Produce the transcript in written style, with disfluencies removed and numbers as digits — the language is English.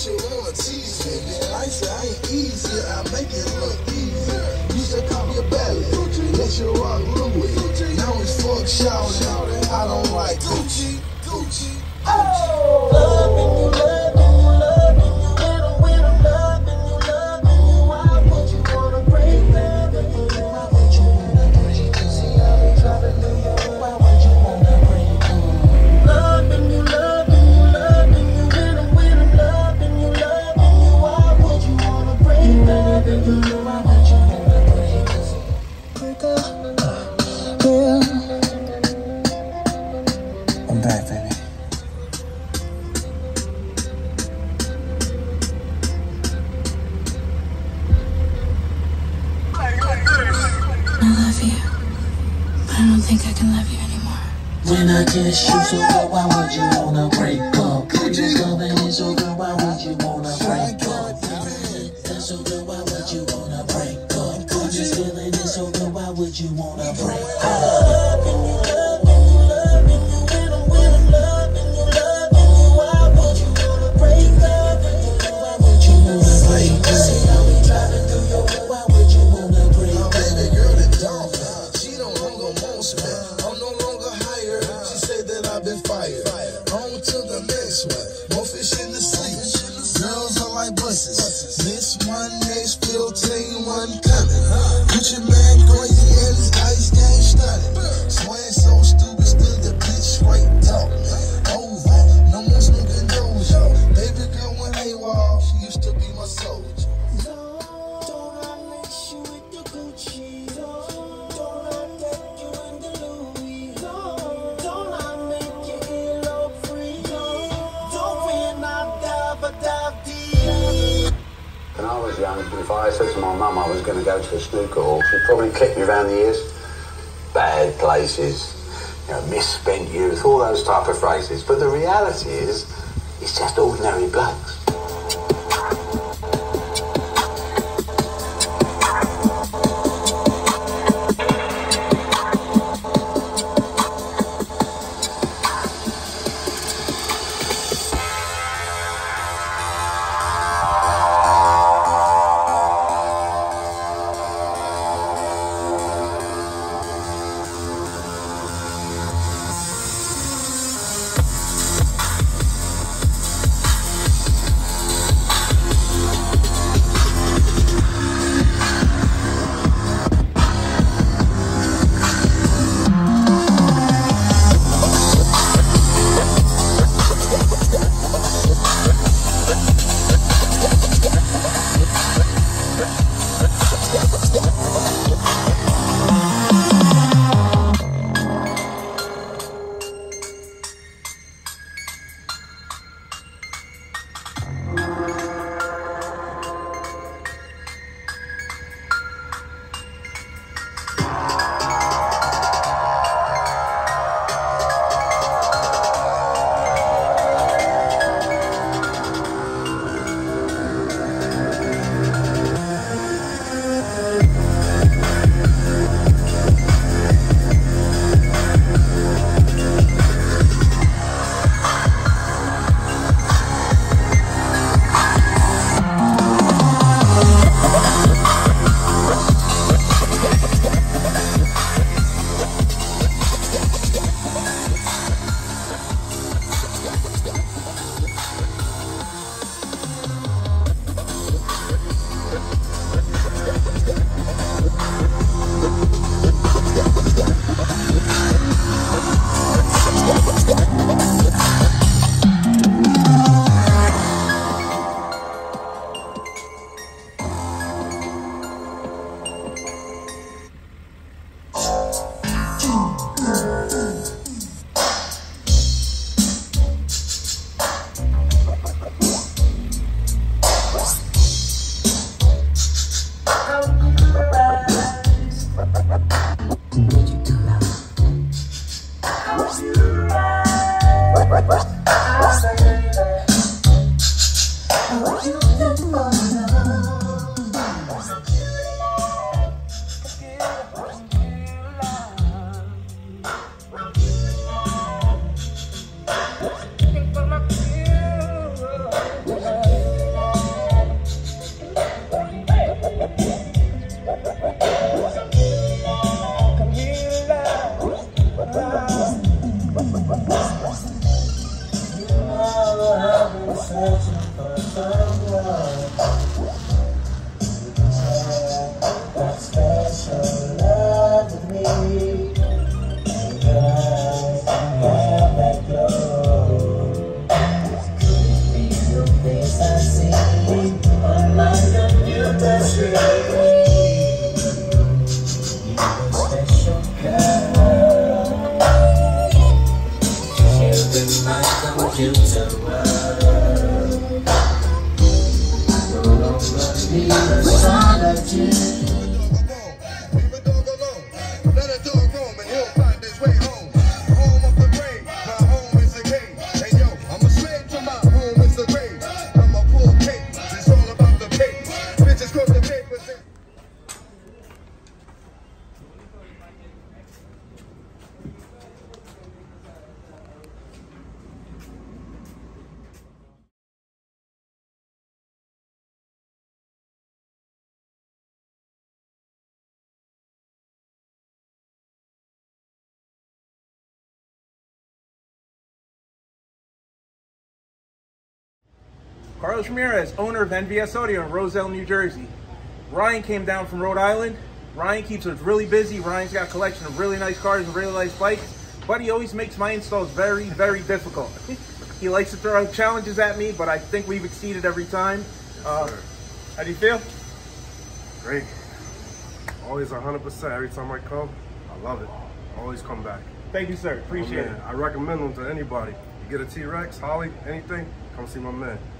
she wanna tease me. Then I say I ain't easy, I make it look easier. Used to call me a belly, let you rock Louis. Now it's fuck shouting, I don't like Gucci. Loving you, loving you, when I'm loving you, why would you wanna break loving you? Why would you wanna break? See, I be driving to you, why would you wanna break? Loving you, when I'm loving you, why would you wanna break loving you? Why would you wanna break? Break up, yeah. I'm back, baby. I love you, but I don't think I can love you anymore. When I kiss you so good, why would you wanna break up? This loving is so good, why would you wanna break up? That's so good, why would you wanna break up? This feeling is so good, why would you wanna break up? When I'm loving you, why would you wanna break up? Why would you wanna break up? See how we driving through your way, why would you wanna break up? Baby girl, the dog, she don't longer wants me. I'm no longer hired. She said that I've been fired. On to the next one. More fish in the sea. Girls are like buses. This one, next 15, one coming. Get your man crazy and his ice game stunning. Swaying so stupid, still the bitch straight talk. Over, no more smoking doja. Baby girl went AWOL, she used to be my soldier. Don't I miss you with the Gucci? Don't I take you in the Louis? Don't I make you earlobe free? Don't when I dive deep. When I was young, if I said to my mum I was going to go to a snooker hall, she'd probably clip me around the ears. Bad places, you know, misspent youth, all those type of phrases. But the reality is, it's just ordinary blokes. computer world. No longer need a solitude. Leave a dog alone. Let a dog roam and he'll find his way home. Home of the brave, my home is the cave. Hey yo, I'm a slave to my home is the grave. I'm a poor cake, it's all about the paper. Bitches quote the papers and Carlos Ramirez, owner of NVS Audio in Roselle, New Jersey. Ryan came down from Rhode Island. Ryan keeps us really busy. Ryan's got a collection of really nice cars and really nice bikes, but he always makes my installs very, very difficult. He likes to throw challenges at me, but I think we've exceeded every time. How do you feel? Great. Always 100% every time I come. I love it. Always come back. Thank you, sir. Appreciate it. I recommend them to anybody. You get a T Rex, Holly, anything, come see my man.